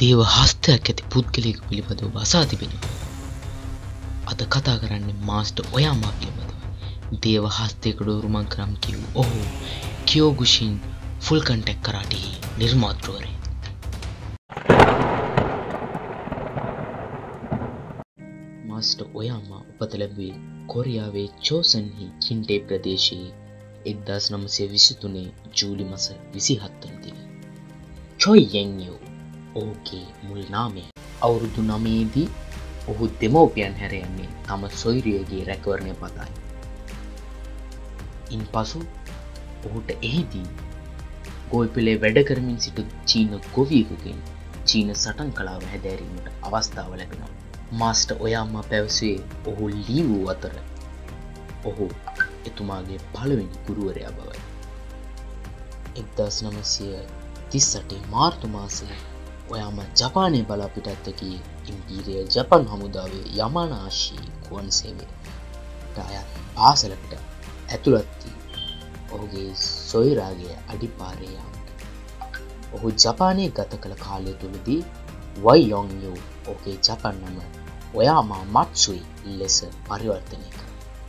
දේව හස්තයක් ඇති පුද්ගලයෙකු පිළිබඳව අසා තිබෙනවා. අද කතා කරන්නේ මාස්ටර් ඔයාමා පිළිබඳව. දේව හස්තයකට උරුමන් කරම් කියූ ඔහු කියෝගුෂින් ෆුල් කන්ටැක්ට් කරාටෙහි නිර්මාතෘවරයෙක්. මාස්ටර් ඔයාමා උපත ලැබුවේ කොරියාවේ චෝසන්හි කින්ටේ ප්‍රදේශයේ 1923 ජූලි මාස 27 වන දින. චොයි යෙන්යෝ ඔහුගේ මුල් නාමය. අවුරුදු 9 දී ඔහු දෙමව්පියන් හැර යන්නේ තම සොයුරියගේ රැකවරණය පතායි. ඉන්පසු ඔහුට එහිදී ගොවිපලේ වැඩ කරමින් සිටු චීන ගොවියෙකුගෙන් චීන සටන් කලාව හැදෑරීමට අවස්ථාව ලැබෙනවා. මාස්ටර් ඔයාමා පැවසුවේ ඔහු ලී වූ අතර ඔහු එතුමාගේ පළවෙනි ගුරුවරයා බවයි. 1938 මාර්තු මාසයේ ඔයාමා ජපානයේ බලා පිටත්ව ගියේ ඉම්පීරියල් ජපාන් හමුදාවේ යමානාශි ගුවන් සේවයට අයත් පාසලකට ඇතුළත් වී ඔහුගේ සොයුරාගේ අඩිපාරේ යාමට. ඔහු ජපානයේ ගත කළ කාලය තුළදී වයියොන්යෝ ඔහුගේ ජපාන් නම ඔයාමා මත්සුයි ලෙස පරිවර්තනය කළා.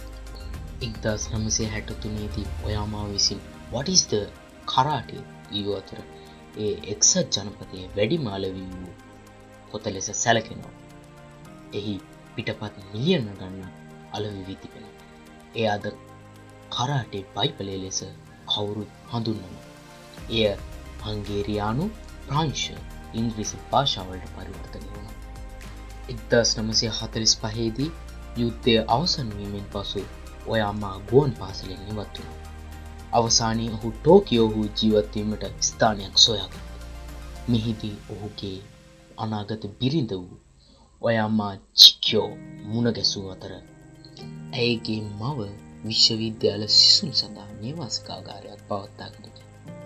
1963 දී ඔයාමා විසින් What is the Karate ලියූ අතර ඒ එක්සත් ජනපදයේ වැඩිම අලෙවි වූ පොත ලෙස සැලකෙනවා. එහි පිටපත් මිලියන ගණන් අලෙවි වී තිබෙනවා. එය අද කරාටේ බයිබලය ලෙස කවුරුත් හඳුන්වනවා. එය හංගේරියානු, ප්‍රංශ, ඉංග්‍රීසි භාෂාවලට පරිවර්තනය වුණා. 1945 දී යුද්ධය අවසන් වීමෙන් පසු ඔයාමා ගුවන් පාසලෙන් ඉවත් වුණා. අවසානයේ ඔහු ටෝකියෝ ජීවත් වීමට ස්ථානයක් සොයාගත්තා. මෙහිදී ඔහුගේ අනාගත බිරිඳ වූ ඔයාමා චික්යෝ මුණ ගැසූ අතර ඇයගේ මව විශ්වවිද්‍යාල සිසුන් සඳහා නිවාසිකාගාරයක් පවත්වාගෙන ගියා.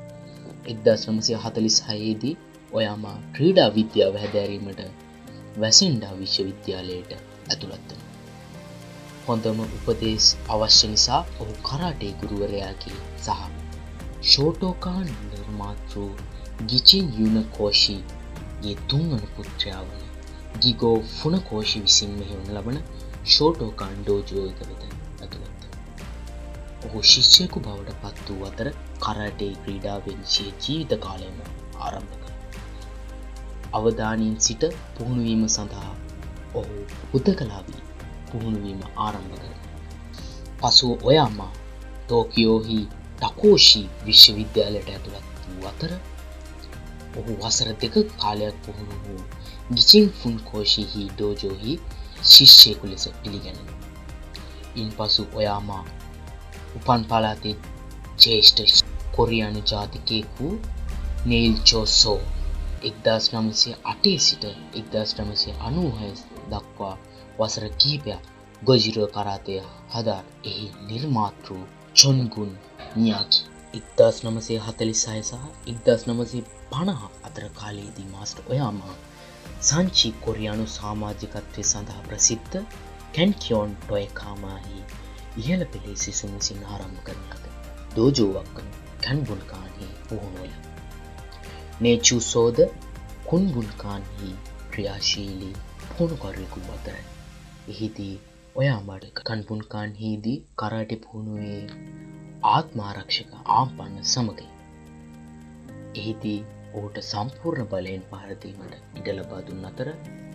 1946 දී ඔයාමා ක්‍රීඩා විද්‍යාව හැදෑරීමට වැසෙන්ඩා විශ්වවිද්‍යාලයට ඇතුළත් වුණා. හොඳම උපදේශ අවශ්‍ය නිසා ඔහු කරාටේ ගුරුවරයාගේ සහ ෂෝටෝකාන් නිර්මාතෘ ගිචින් යුනකෝෂිගේ තුන්වන පුත්‍රයා වන ගිගෝ ෆුනකෝෂි විසින් මෙහෙයවනු ලබන ෂෝටෝකාන් ඩෝජෝ එක වෙත ඇතුළත් වුණා. ඔහු ශිෂ්‍යයෙකු බවට පත් වූ අතර කරාටේ ක්‍රීඩාවෙන් සිය ජීවිත කාලයම ආරම්භ කළා. අවධානයෙන් සිට පුහුණු වීම සඳහා ඔහු හුදකලා වී පුහුණු වීම ආරම්භ කළා. පසුව ඔයාමා ටෝකියෝහි ටකෝෂි විශ්වවිද්‍යාලයට ඇතුළත් වූ අතර ඔහු වසර 2ක කාලයක් පුහුණු වූ ගිචින් ෆුන්කෝෂිහි ඩෝජෝහි ශිෂ්‍යයෙකු ලෙස පිළිගැනුණා. ඉන්පසු ඔයාමා උපන් පළාතේ ජ්‍යෙෂ්ඨ කොරියානු ජාතිකයෙකු නෙයිල් චෝසෝ 1908 සිට 1996 දක්වා වසර කිහිපයක් ගොජිරෝ කරාතේ හදා එහි නිර්මාතෘ චොන්ගුන් මියාගි 1946 සහ 1950 අතර කාලයේදී මාස්ටර් ඔයාමා සංචි කොරියානු සමාජිකත්වයේ සඳහා ප්‍රසිද්ධ කැන්කියොන් ටොයකාමාහි ඉහළ පෙළේ සිසුන් විසින් ආරම්භ කරන ලද ඩෝජෝවක් වන කන්බුන්කාන්හි පුහුණු වල නේචුසෝද කුන්බුන්කාන්හි ක්‍රියාශීලී පුහුණුකරුවෙකු අතර එහිදී ඔයාමාට කන්බුන්කාන්හිදී කරාටේ පුහුණුවේ ආත්ම ආරක්ෂක ආම්පන්න සමගයි. එහිදී ඔහුට සම්පූර්ණ බලයෙන් පහර දීමට ඉඩ ලබා දුන් අතර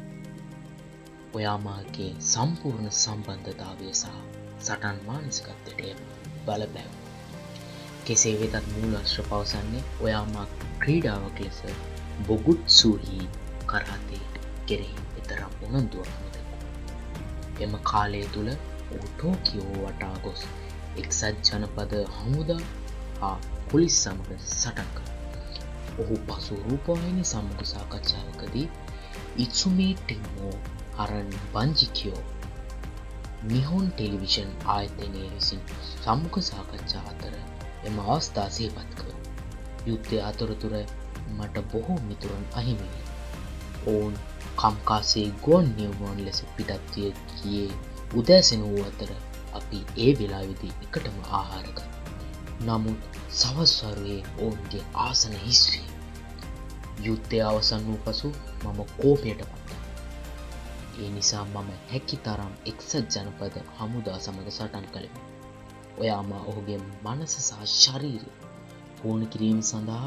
ඔයාමාගේ සම්පූර්ණ සම්බන්ධතාවය සහ සටන් මානසිකත්වයට බලපෑව. කෙසේ වෙතත් මූලාශ්‍ර පවසන්නේ ඔයාමා ක්‍රීඩාවක් ලෙස බොගුට්සුහි කරාතේ කෙරෙහි තරම් උනන්දුවක් නොදැක්වුවා. එම කාලය තුල ඔහු ටෝකියෝ වටා ගොස් එක්සත් ජනපද හමුදා හා පොලිස් සමග සටන් කළා. ඔහු පසු රූපවාහිනී සම්මුඛ සාකච්ඡාවකදී ඉත්සුමි ටෙම්මෝ හරන් බන්ජිකියෝ නිහොන් ටෙලිවිෂන් ආයතනයේ විසින් සම්මුඛ සාකච්ඡා අතර එම අවස්ථා සිහිපත් කළා. යුද්ධය අතරතුර මට බොහෝ මිතුරන් අහිමි වුණා. ඔවුන් කම්කාසේ ගුවන් නියමුවන් ලෙස පිටත් විය ගියේ උදෑසන වූ අතර අපි ඒ වෙලාවේදී එකටම ආහාර ගත්තා. නමුත් සවස් වරුවේ ඔවුන්ගේ ආසන හිස් වී යුද්ධය අවසන් වූ පසු මම කෝපයට පත්තා. ඒ නිසා මම හැකි තරම් එක්සත් ජනපද හමුදා සමග සටන් කළෙමි. ඔයාම ඔහුගේ මනස සහ ශරීරය පුහුණු කිරීම සඳහා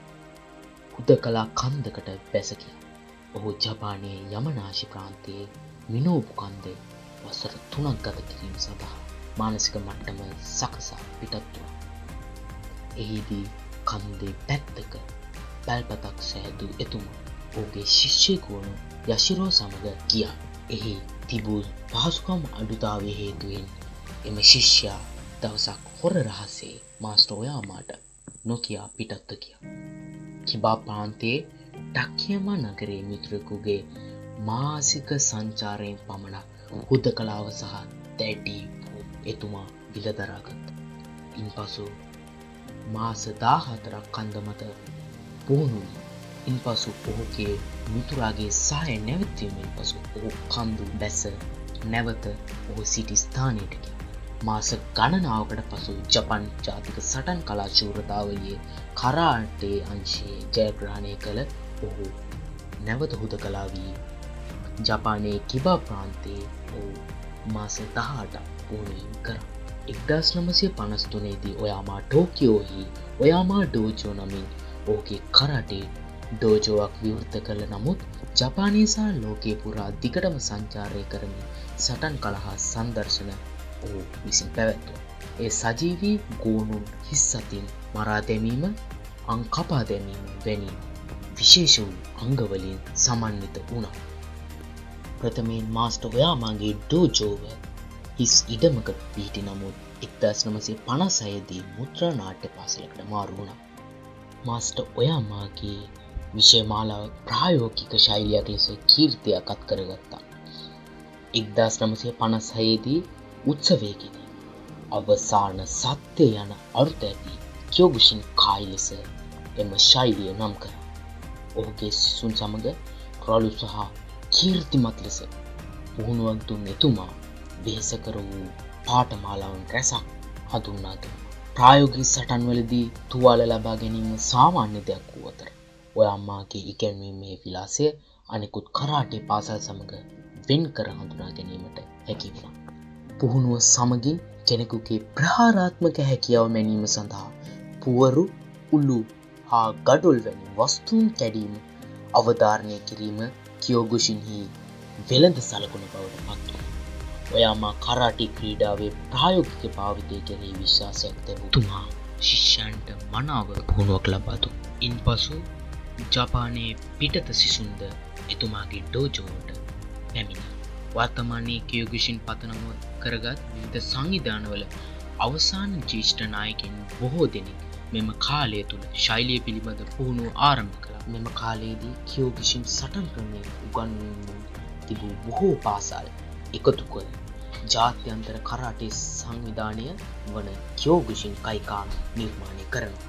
හුදකලා කන්දකට බැස ගියා. ඔහු ජපානයේ යමනාශි ප්‍රාන්තයේ මිනෝබු කන්දේ වසර 3ක් ගත කිරීම සඳහා මානසික මට්ටම සකසා පිටත් වුණා. එහිදී කන්දේ පැත්තක පැල්පතක් සෑදූ එතුමා ඔහුගේ ශිෂ්‍යයෙකු වන යශිරෝ සමග ගියා. එහි තිබූ පහසුකම් අඩුතාවය හේතුවෙන් එම ශිෂ්‍යයා දවසක් හොර රහසේ මාස්ටර් ඔයාමාට නොකියා පිටත්ව ගියා. කිබා ප්‍රාන්තයේ ටකියමා නගරයේ මිතුරෙකුගේ මාසික සංචාරයෙන් පමණක් හුදකලාව සහ දැඩි එතුමා විලදරාගත්තා. ඉන්පසු මාස 14ක් කන්ද මත පුහුණු වී ඉන්පසු ඔහුගේ මිතුරාගේ සහාය නැවතීමෙන් පසු ඔහු කන්දු බැස නැවත ඔහු සිටි ස්ථානයට ගියා. මාස ගණනාවකට පසු ජපන් ජාතික සටන් කලා ශූරතාවයේ කරාටේ අංශයේ ජයග්‍රහණය කළ ඔහු නැවත හුදකලා වී ජපානයේ කිබා ප්‍රාන්තයේ ඔහු මාස 18ක් පුහුණුවීම් කරා. 1953 දී ඔයාමා ටෝකියෝහි ඔයාමා ඩෝජෝ නමින් ඔහුගේ කරාටේ ඩෝජෝවක් විවෘත කළ නමුත් ජපානයේ සහ ලෝකයේ පුරා දිගටම සංචාරය කරමින් සටන් කලා හා සංදර්ශන ඔහු විසින් පැවැත්වුවා. ඒ සජීවී ගෝනුන් හිස් අතින් මරා දැමීම, අං කපා දැමීම වැනි විශේෂ වූ අංගවලින් සමන්විත වුණා. ප්‍රථමයෙන් මාස්ටර් ඔයාමාගේ ඩෝජෝව හිස් ඉඩමක පිහිටි නමුත් 1956 දී මුද්‍රා නාට්‍ය පාසලකට මාරු වුණා. මාස්ටර් ඔයාමාගේ විෂය මාලාව ප්‍රායෝගික ශෛලියක් ලෙස කීර්තියක් අත් කරගත්තා. 1956 දී උත්සවයේදී අවසාන සත්‍ය යන අර්ථ ඇති කියෝගුෂින් කායි ලෙස එම ශෛලිය නම් කරා. ඔහුගේ සිසුන් සමග රළු සහ කීර්තිමත් ලෙස පුහුණුවක් දුන් එතුමා වෙහෙසකර වූ පාඨමාලාවන් රැසක් හඳුන්වා දුන්නා. ප්‍රායෝගික සටන්වලදී තුවාල ලබා ගැනීම සාමාන්‍ය දෙයක් වූ අතර ඔයාමාගේ ඉගැන්වීමේ විලාසය අනෙකුත් කරාටේ පාසල් සමග වෙන් කර හඳුනා ගැනීමට හැකි වුණා. පුහුණුව සමගින් කෙනෙකුගේ ප්‍රහාරාත්මක හැකියාව මැනීම සඳහා පුවරු, උළු හා ගඩොල් වැනි වස්තුන් කැඩීම අවධාරණය කිරීම කියෝගුෂින්හි වෙළඳ සලකුණ බවට පත් වුණා. ඔයාමා කරාටි ක්‍රීඩාවේ ප්‍රායෝගික භාවිතය කෙරෙහි විශ්වාසයක් දැවූ තුමා ශිෂ්‍යයන්ට මනාව පුහුණුවක් ලබා දුන්නා. ඉන්පසු ජපානයේ පිටත සිසුන්ද එතුමාගේ ඩෝජෝවට පැමිණි. වර්තමානයේ කියෝගුෂින් පතනම කරගත් විවිධ සංවිධානවල අවසාන ජ්‍යෙෂ්ඨ නායකයන් බොහෝ දෙනෙක් මෙම කාලය තුළ ශෛලිය පිළිබඳ පුහුණුව ආරම්භ කළා. මෙම කාලයේදී කියෝගුෂින් සටන් ක්‍රමය උගන්වමින් තිබූ බොහෝ පාසල් එකතු කර ජාත්‍යන්තර කරාටේ සංවිධානය වන කියෝගුෂින් කයිකාන් නිර්මාණය කරනවා.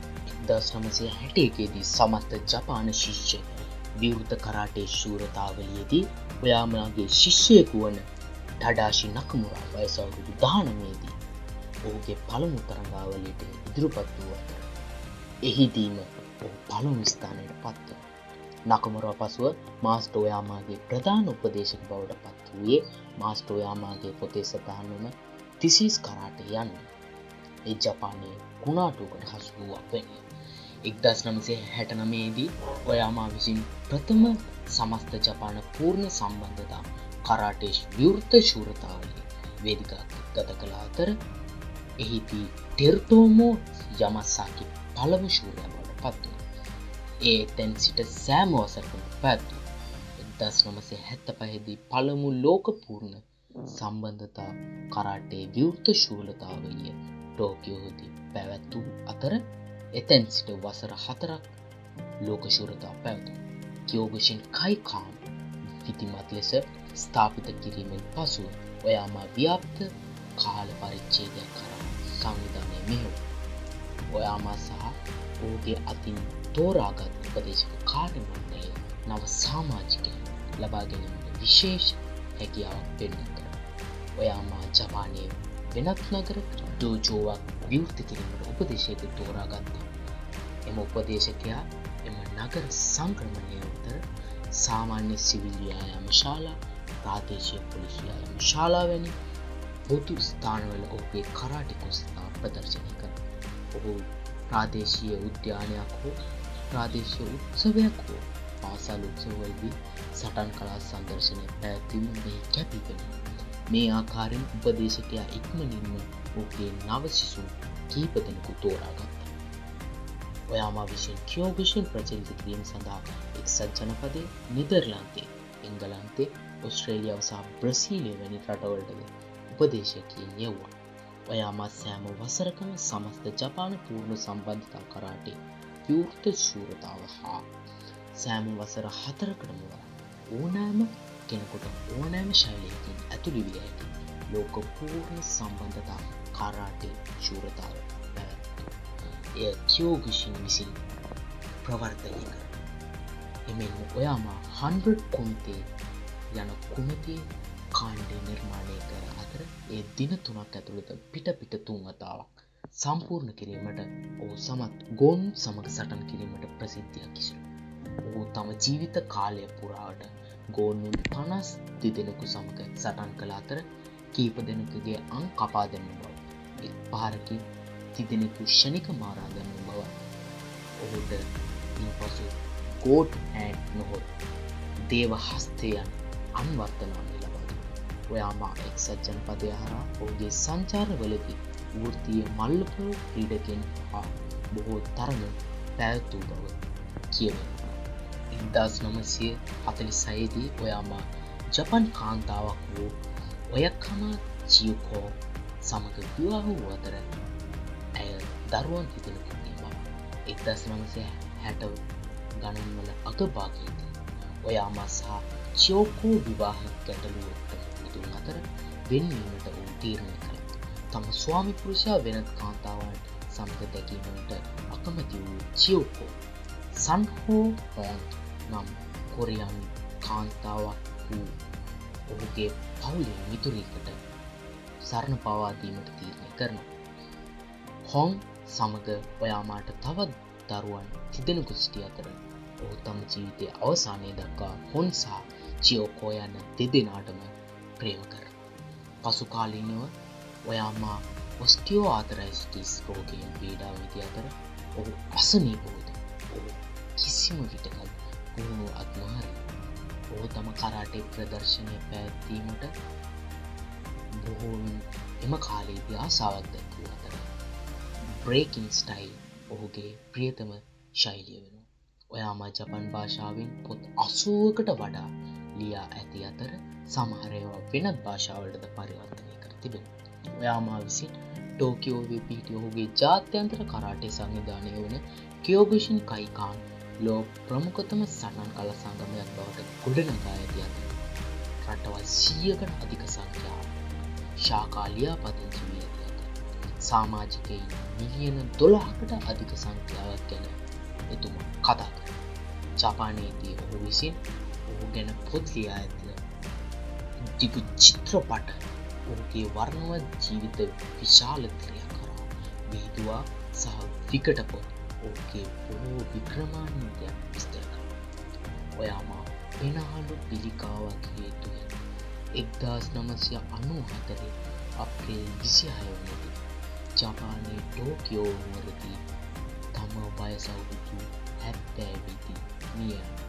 1961 දී සමස්ත ජපාන ශිෂ්‍ය විවෘත කරාටේ ශූරතාවලියේදී ඔයාමාගේ ශිෂ්‍යයෙකු වන ටඩාෂි නකමුරා වයස අවුරුදු 19 දී ඔහුගේ පළමු තරඟාවලියට ඉදිරිපත් වූ අතර එහිදීම ඔහු පළමු ස්ථානයට පත් වුණා. නකමුරා පසුව මාස්ටර් ඔයාමාගේ ප්‍රධාන උපදේශක බවට පත් වූයේ මාස්ටර් ඔයාමාගේ පොතේ සඳහන් වන තිසිස් කරාටේ යන්නේ. ඒ ජපානයේ කුණාටුවකට හසු වූවක් වෙන්නේ. 1969 දී ඔයාමා විසින් ප්‍රථම සමස්ත ජපාන පූර්ණ සම්බන්ධතා කරාටේ විවෘත ශූරතාවලිය වේදිකාවක් ගත කළ අතර එහිදී ටෙර්ටෝමෝ යමසාකි පළමු ශූරයා බවට පත් වුණා. ඒ තැන් සිට සෑම වසරකම පැවැත්වුණා. 1975 දී පළමු ලෝක පූර්ණ සම්බන්ධතා කරාටේ විවෘත ශූරතාවලිය ටෝකියෝදී පැවැත්වූ අතර එතැන් සිට වසර 4ක් ලෝක ශූරතාව පැවැතුණා. කියෝගුෂින් කයිකාන් විධිමත් ලෙස ස්ථාපිත කිරීමෙන් පසු ඔයාමා ව්‍යාප්ත කාල පරිච්ඡේදයක් කරා සංවිධානය මෙහෙයුවා. ඔයාමා සහ ඔහුගේ අතින් තෝරාගත් උපදේශක කාර්ය මණ්ඩලය නව සමාජිකයන් ලබා ගැනීමට විශේෂ හැකියාවක් පෙන්වන්න කරා. ඔයාමා ජපානයේ වෙනත් නගර ඩෝජෝවක් විවෘත කිරීමට උපදේශකයෙකු තෝරාගත්තා. එම උපදේශකයා එම නගර සංක්‍රමණය උතර සාමාන්‍ය සිවිල් ව්‍යායාම ශාලා, ප්‍රාදේශීය පොලිස් ව්‍යායාම ශාලා වැනි පොදු ස්ථානවල ඔහුගේ කරාටි කුසලතා ප්‍රදර්ශනය කරනවා. ඔහු ප්‍රාදේශීය උද්‍යානයක් හෝ ප්‍රාදේශීය උත්සවයක් හෝ පාසල් උත්සවවලදී සටන් කලා සංදර්ශනය පැවැත්වීම මෙහි කැපී පෙනේ. මේ ආකාරයෙන් උපදේශකයා ඉක්මනින්ම ඔහුගේ නව සිසුන් කීප දෙනෙකු තෝරාගත්තා. ඔයාමා විසින් කියෝගුෂන් ප්‍රචලිත කිරීම සඳහා එක්සත් ජනපදයේ, නෙදර්ලන්තයේ, එංගලන්තයේ, ඕස්ට්‍රේලියාව සහ බ්‍රසීලිය වැනි රටවලටද උපදේශකයින් යවුවා. ඔයාමා සෑම වසරකම සමස්ත ජපාන පූර්ණ සම්බන්ධතා කරාටේ විවෘත ශූරතාව හා සෑම වසර 4කටම ඕනෑම කෙනෙකුට ඕනෑම ශෛලියකින් ඇතුළු විය හැකි ලෝක පූර්ණ සම්බන්ධතා කරාටේ ශූරතාව පැවැත්වුවා. එය කියෝගුෂින් විසින් ප්‍රවර්තනය කර. එමෙන්ම ඔයාමා 100 කුමිතේ යන කුමිතේ කාණ්ඩය නිර්මාණය කර අතර ඒ දින 3ක් ඇතුළත පිට 3 වතාවක් සම්පූර්ණ කිරීමට ඔහු සමත් ගෝන් සමග සටන් කිරීමට ප්‍රසිද්ධියක් කිසිලු. ඔහු තම ජීවිත කාලය පුරාවට ගෝනුන් 52 දෙනෙකු සමග සටන් කළ අතර කීප දෙනෙකුගේ අං කපා දැමූ බව, එක් පහරකින් තිදෙනෙකු ක්ෂණික මරා දැමූ බව, ඔහුට ඉන්පසු ගෝඩ් හෑන්ඩ් නොහොත් දේව හස්තය යන අන්වර්තනාන්‍ය ලබා දුන්නා. ඔයාමා එක්සත් ජනපදය හරහා ඔහුගේ සංචාරවලදී වෘත්තීය මල්ලපොළ ක්‍රීඩකයන් හා බොහෝ තරඟ පැවැත්වූ බව කියවෙනවා. 1946 දී ඔයාමා ජපන් කාන්තාවක් වූ ඔයකමා චියුකෝ සමග විවාහ වූ අතර ඇය දරුවන් තිදෙනෙකුගේ මව. 1960 ගණන්වල අගභාගයේදී ඔයාමා සහ චියෝකෝ විවාහ ගැටලුවට මුහුණ අතර වෙන්වීමට ඔහු තීරණය කළා. තම ස්වාමි පුරුෂයා වෙනත් කාන්තාවන් සමග දැකීමට අකමැති වූ චියෝකෝ සන්හෝ හොන් නම් කොරියානු කාන්තාවක් වූ ඔහුගේ පවුලේ මිතුරියකට සරණ පාවා දීමට තීරණය කරනවා. හොන් සමග ඔයාමාට තවත් දරුවන් තිදෙනෙකු සිටි අතර ඔහු තම ජීවිතයේ අවසානයේ දක්වා හොන් සහ චියෝකෝ යන දෙදෙනාටම ප්‍රේම කරනවා. පසු කාලීනව ඔයාමා ඔස්ටියෝ ආතරයිටිස් රෝගයෙන් පීඩා විඳි අතර ඔහු අසනීප වූද ඔහු කිසිම විටක ගුණ අත්නහරින. ඔහු තම කරාටේ ප්‍රදර්ශනය පැවැත්වීමට බොහෝවින් එම කාලයේදී ආසාවක් දැක්වූ අතර බ්‍රේකින් ස්ටයිල් ඔහුගේ ප්‍රියතම ශෛලිය වෙනවා. ඔයාමා ජපන් භාෂාවෙන් පොත් 80කට වඩා ලියා ඇති අතර සමහර ඒවා වෙනත් භාෂාවලටද පරිවර්තනය කර තිබෙනවා. ඔයාමා විසින් ටෝකියෝවේ පිහිටි ඔහුගේ ජාත්‍යන්තර කරාටේ සංවිධානය වන කියෝගුෂින් කයිකාන් ලෝ ප්‍රමුඛතම සටන් කලා සංගමයක් බවට ගොඩනගා ඇති අතර රටවල් 100කට අධික සංඛ්‍යාව ශාඛා ලියාපදිංචි වී ඇති අතර සමාජිකයින් මිලියන 12කට අධික සංඛ්‍යාවක් ගැන එතුමා කතා කරනවා. ජපානයේදී ඔහු විසින් ඔහු ගැන පොත් ලියා ඇති දිගු චිත්‍රපට ඔහුගේ වර්ණවත් ජීවිත විශාල තිරයක් කරා විහිදුවා සහ විකට පොත් ඔහුගේ බොහෝ වික්‍රමාන්විතයන් විස්තර කරනවා. ඔයාමා පෙනහළු පිළිකාවක් හේතුවෙන් 1994 අප්‍රේල් 26 වනදී ජපානයේ ටෝකියෝ නුවරදී තම වයස අවුරුදු 70 මිය